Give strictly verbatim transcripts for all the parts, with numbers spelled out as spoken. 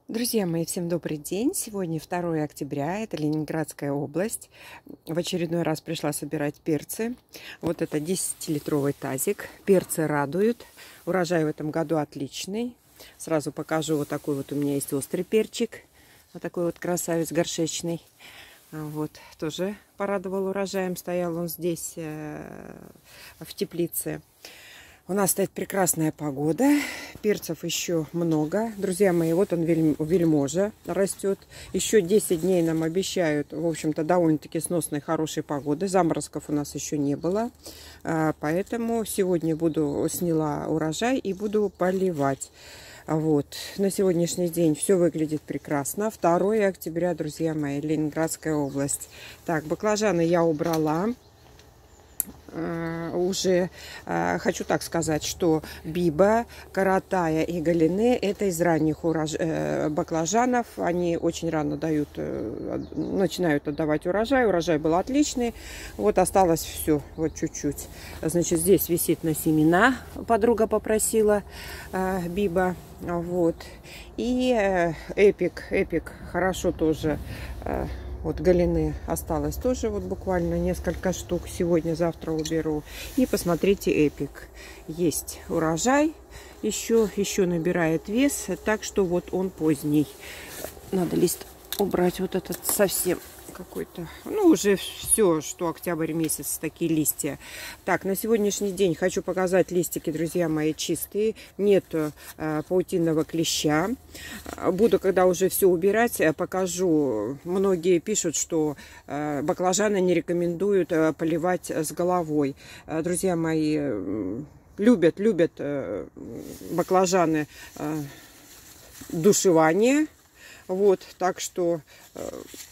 Друзья мои, всем добрый день! Сегодня второе октября, это Ленинградская область. В очередной раз пришла собирать перцы. Вот это десятилитровый тазик. Перцы радуют. Урожай в этом году отличный. Сразу покажу, вот такой вот у меня есть острый перчик. Вот такой вот красавец горшечный. Вот, тоже порадовал урожаем. Стоял он здесь э, в теплице. У нас стоит прекрасная погода, перцев еще много. Друзья мои, вот он, вельможа, растет. Еще десять дней нам обещают, в общем-то, довольно-таки сносной, хорошей погоды. Заморозков у нас еще не было, поэтому сегодня буду сняла урожай и буду поливать. Вот. На сегодняшний день все выглядит прекрасно. второе октября, друзья мои, Ленинградская область. Так, баклажаны я убрала. Uh, уже uh, хочу так сказать, что биба, каратая и галине — это из ранних урож... uh, баклажанов. Они очень рано дают, uh, начинают отдавать урожай. Урожай был отличный. Вот осталось все, вот чуть-чуть. Значит, здесь висит на семена. Подруга попросила uh, биба. Вот. И uh, эпик, эпик хорошо тоже. Uh, Вот галины осталось тоже вот буквально несколько штук. Сегодня-завтра уберу. И посмотрите, эпик. Есть урожай. Еще, еще набирает вес. Так что вот он поздний. Надо лист убрать вот этот совсем какой-то. Ну, уже все, что октябрь месяц, такие листья. Так, на сегодняшний день хочу показать листики, друзья мои, чистые. Нету э, паутинного клеща. Буду, когда уже все убирать, покажу. Многие пишут, что э, баклажаны не рекомендуют э, поливать с головой. Э, друзья мои, э, любят, любят э, баклажаны э, душевание. Вот, так что... Э,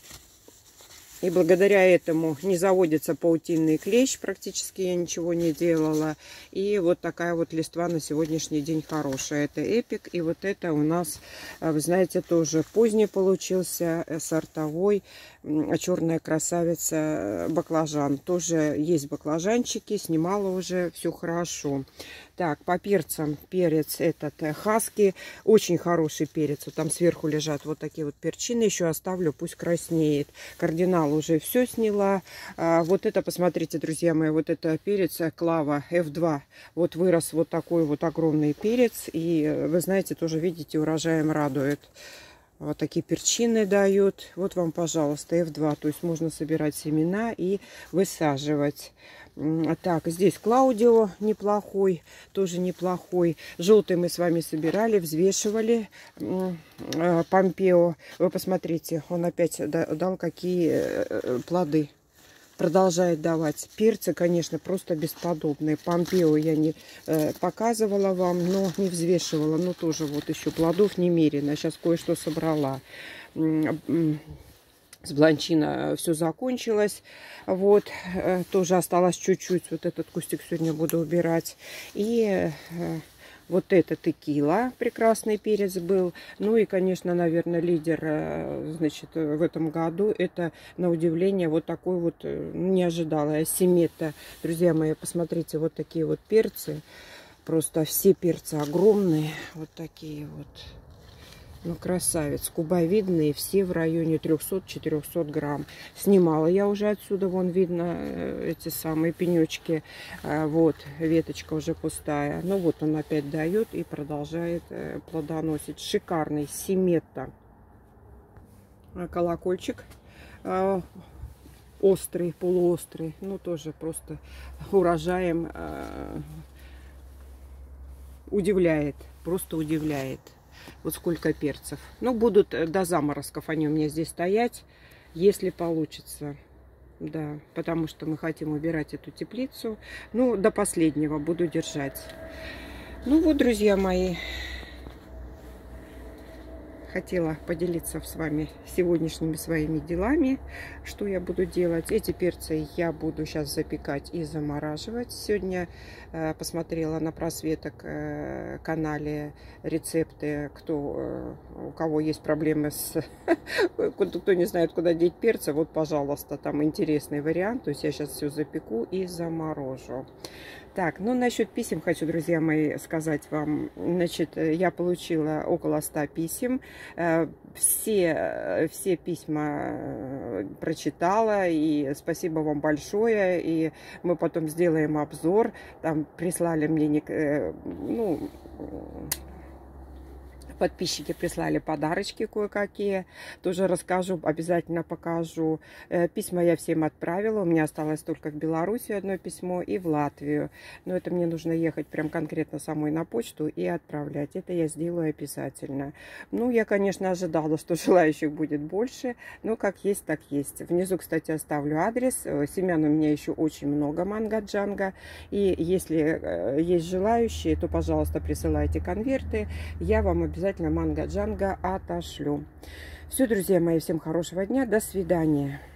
И благодаря этому не заводится паутинный клещ. Практически я ничего не делала. И вот такая вот листва на сегодняшний день хорошая. Это эпик. И вот это у нас, вы знаете, тоже поздний получился, сортовой. Черная красавица баклажан. Тоже есть баклажанчики. Снимала уже. Все хорошо. Так, по перцам. Перец этот хаски. Очень хороший перец. Вот там сверху лежат вот такие вот перчины. Еще оставлю, пусть краснеет. Кардинал уже все сняла. А, вот это, посмотрите, друзья мои, вот это перец Клава эф два. Вот вырос вот такой вот огромный перец. И вы знаете, тоже видите, урожаем радует. Вот такие перчины дают. Вот вам, пожалуйста, эф два. То есть можно собирать семена и высаживать. Так, здесь Клаудио неплохой, тоже неплохой. Желтый мы с вами собирали, взвешивали. Помпео. Вы посмотрите, он опять дал какие плоды. Продолжает давать. Перцы, конечно, просто бесподобные. Помпео я не э, показывала вам, но не взвешивала. Но тоже вот еще плодов немерено. Сейчас кое-что собрала. С бланчина все закончилось. Вот. Э, тоже осталось чуть-чуть. Вот этот кустик сегодня буду убирать. И... Э, Вот это текила, прекрасный перец был. Ну и, конечно, наверное, лидер, значит, в этом году, это, на удивление, вот такой вот, не ожидала я, Семета. Друзья мои, посмотрите, вот такие вот перцы. Просто все перцы огромные, вот такие вот. Ну, красавец, кубовидные, все в районе трёхсот-четырёхсот грамм. Снимала я уже отсюда, вон видно эти самые пенечки. Вот, веточка уже пустая. Ну, вот он опять дает и продолжает плодоносить. Шикарный Семета. Колокольчик острый, полуострый. Ну, тоже просто урожаем удивляет, просто удивляет. Вот сколько перцев. Ну, будут до заморозков они у меня здесь стоять, если получится. Да, потому что мы хотим убирать эту теплицу. Ну, до последнего буду держать. Ну вот, друзья мои, хотела поделиться с вами сегодняшними своими делами, что я буду делать. Эти перцы я буду сейчас запекать и замораживать. Сегодня э, посмотрела на просветок э, канале рецепты, кто, э, у кого есть проблемы с... Кто не знает, куда деть перцы, вот, пожалуйста, там интересный вариант. То есть я сейчас все запеку и заморожу. Так, ну насчет писем хочу, друзья мои, сказать вам. Значит, я получила около ста писем. Все, все письма прочитала, и спасибо вам большое. И мы потом сделаем обзор. Там прислали мне, ну, подписчики прислали подарочки кое-какие. Тоже расскажу, обязательно покажу. Письма я всем отправила. У меня осталось только в Белоруссию одно письмо и в Латвию. Но это мне нужно ехать прям конкретно самой на почту и отправлять. Это я сделаю обязательно. Ну, я, конечно, ожидала, что желающих будет больше. Но как есть, так есть. Внизу, кстати, оставлю адрес. Семян у меня еще очень много, манго-джанго. И если есть желающие, то, пожалуйста, присылайте конверты. Я вам обязательно манго-джанго отошлю. Все, друзья мои, всем хорошего дня. До свидания.